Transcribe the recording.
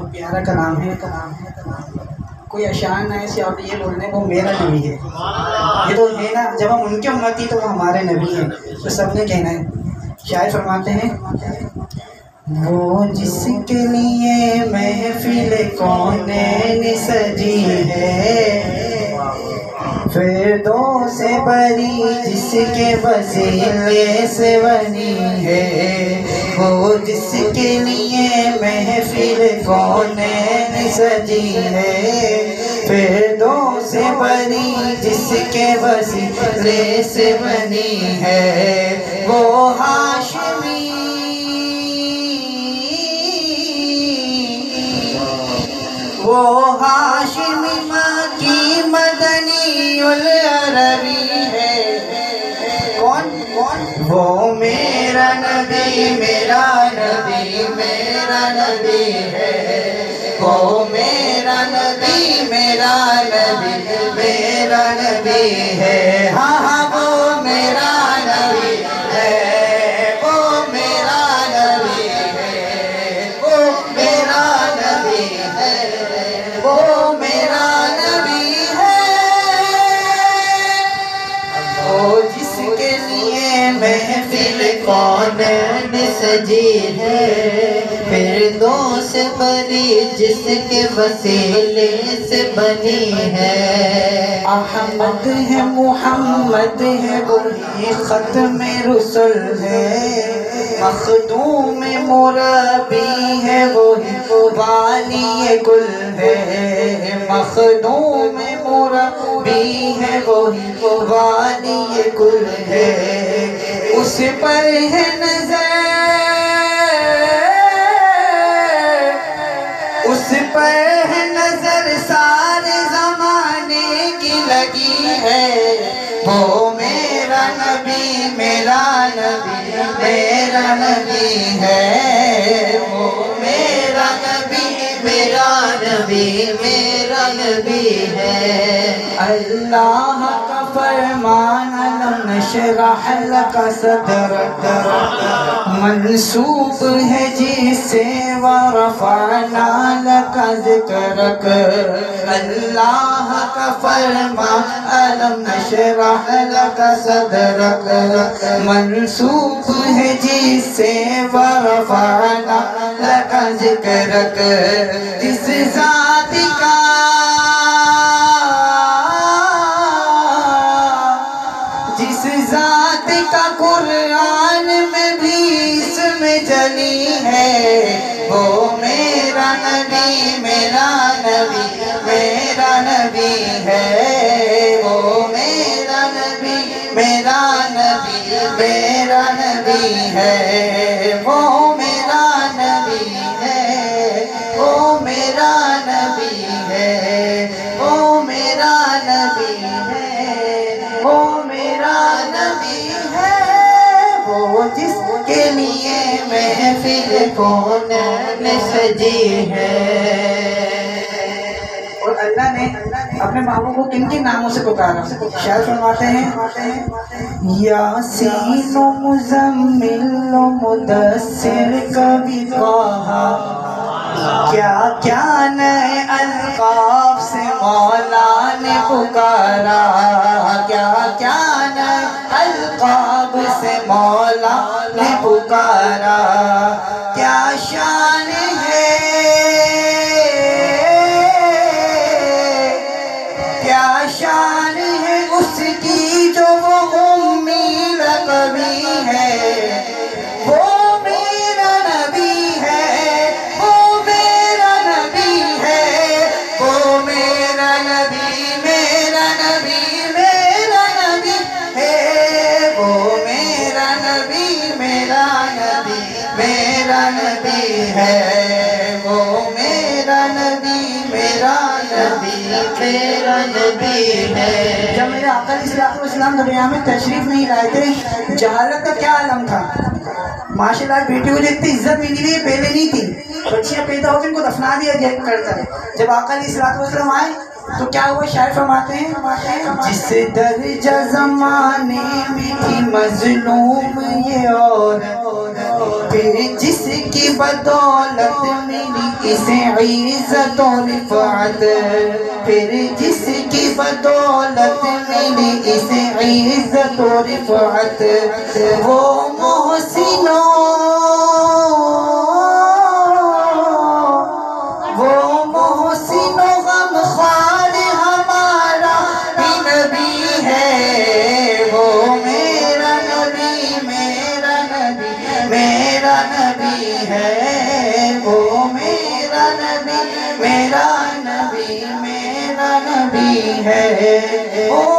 پیارا کلام ہے. کوئی اشعار نہ ایسے آپ یہ بول رہے ہیں وہ میرا نبی ہے. یہ تو ہے نا، جب ہم ان کے امتی تو وہ ہمارے نبی ہیں، تو سب نے کہنا ہے. شاعر فرماتے ہیں وہ جس کے لیے محفل کونین سجی ہے، فردوس بری جس کے وسیلے سے بنی ہے. وہ جس کے لیے محفل کونین سجی ہے، فردوس بری جس کے وسیلے سے بنی ہے. وہ ہاشمی مکی مدنی العربی ہے. کون؟ وہ میرا نبی میرا نبی میرا نبی ہے. وہ میرا نبی میرا نبی میرا نبی ہے. ہاں ہاں وہ میرا نبی ہے، وہ میرا نبی ہے، وہ میرا نبی ہے، وہ میرا نبی ہے. وہ جس کے لیے محفل کونین سجی ہے، فردوس بری جس کے وسیلے سے بنی ہے. احمد ہے محمد ہے وہی ختم رسل ہے، مخدوم مربی ہے وہی والی کل ہے. مخدوم مربی ہے وہی والی کل ہے. اس پر ہے نظر، اس پر ہے نظر سارے زمانے کی لگی ہے. وہ میرا نبی میرا نبی میرا نبی ہے. وہ میرا نبی میرا نبی میرا نبی ہے. اللہ کا فرمان الم نشرح لک صدرک منسوب ہے جس سے ورفعنا لک ذکرک. اللہ کا فرمان الم نشرح لک صدرک منسوب ہے جس سے ورفعنا لک ذکرک. جس ذات کا قرآن میں بھی اسم جلی ہے. وہ میرا نبی میرا نبی میرا نبی ہے. وہ میرا نبی میرا نبی میرا نبی ہے. وہ میرا نبی ہے، وہ میرا نبی ہے، وہ میرا نبی ہے، وہ میرا نبی ہے. وہ جس کے لیے محفل کونین سجی ہے. اور اللہ نے اپنے محبوب کو کن کن ناموں سے پکارا؟ شاعر فرماتے ہیں یاسین و مزمل و مدثر کبھی کہا، کیا کیا نئے القاب سے مولا نے پکارا. کیا کیا نئے القاب سے مولا نے پکارا. کیا شان ہے، کیا شان ہے اس کی جو وہ امی لقبی ہے. وہ میرا نبی ہے، وہ میرا نبی ہے، وہ میرا نبی میرا نبی میرا نبی ہے. وہ میرا نبی میرا نبی میرا نبی ہے. وہ میرا نبی میرا نبی میرا نبی ہے. جب میرے آقا علیہ السلام دنیا میں تشریف نہیں لائے تھے، جہالت کا کیا عالم تھا. ماشاء اللہ بیٹی کو جتنی عزت ملی ہوئی پہلے نہیں تھی. بچیاں پیدا ہوتی ان کو دفنا دیا کرتا ہے. جب آقا علیہ السلام آئے تو کیا ہوا؟ شاعر فرماتے ہیں جس درجہ زمانے میں تھی مظلوم یہ عورت، پھر جس کی بدولت ملی اسے عزت و رفعت، پھر جس کی بدولت ملی اسے عزت و رفعت، وہ محسنوں غمخوار ہمارا بھی نبی ہے، وہ میرا نبی میرا نبی میرا نبی ہے، وہ میرا نبی میرا نبی میرا نبی ہے۔